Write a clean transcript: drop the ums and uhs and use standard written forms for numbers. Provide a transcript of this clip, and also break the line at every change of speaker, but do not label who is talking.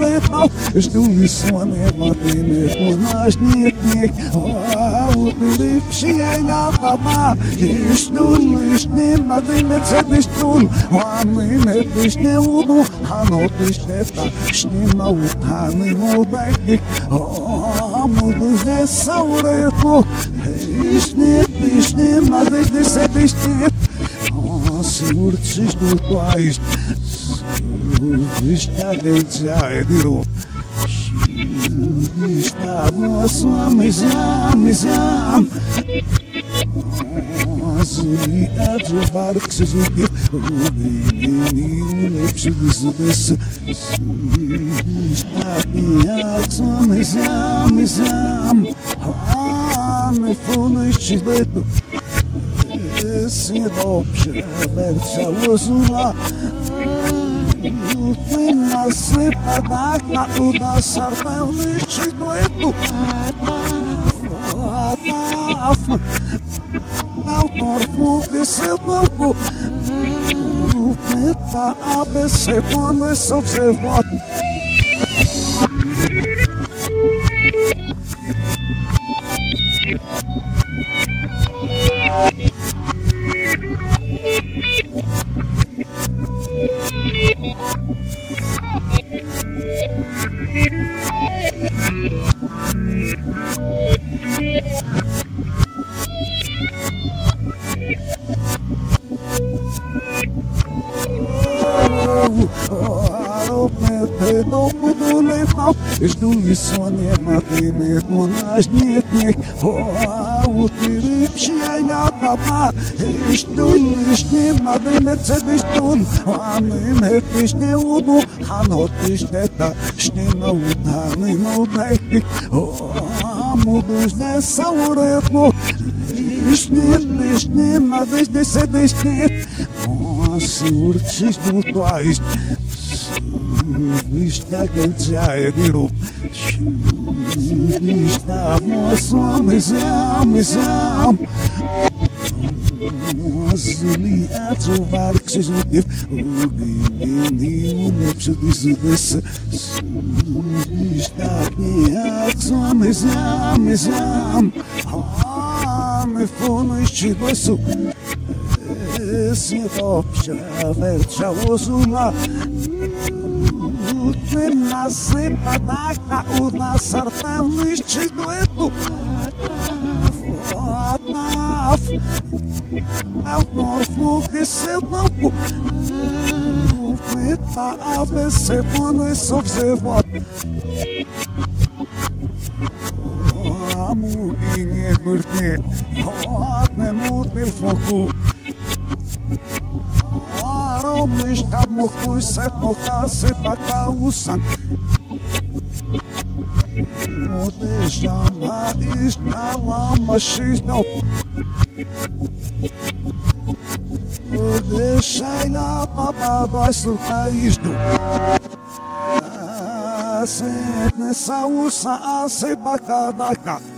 летал, что весоны матыны нажнитник, утырывшие на дома, и что лишние матыны цепистун, ванны пышне уду, оно пышне ташни наутаны мубайки, муду здесь саурету, пышне матыны цепистит, сюрчиш дупаиш, Vishtagenzaidiro Vishtagenzaidiro Azuli Adjovarksiziki Vishtagenzaidiro Vishtagenzaidiro Mefunichibetu Sinopshe Verchalosula Насыпа на туда сорвали чигуэту Алторфу висылку Это абесепоны совзевод Жду весоне матыны нажнитник, утырывшие на дома, что лишние матыны цепистун, ванны пышне уду, оно пышне ташни наутаны мубайки, муду здесь саурету, лишние матыны цепистит, сюрчиш дупаиш, Vishtagenzaidiro Vishtagenzaidiro Azuli Adjovarksiziki Vishtagenzaidiro Mefunichibesu Sinopshe Verchalosula Насыпа на туда сорвали чигуэту Алторфу висылку Это абесепоны совзевод Амурине быртне Одне мутный фоку Ромыш обмухуй сепохасы покаусан Мудешама ишнала машино Мудешайна папа слуха ижду Сетне сауса асе бакадака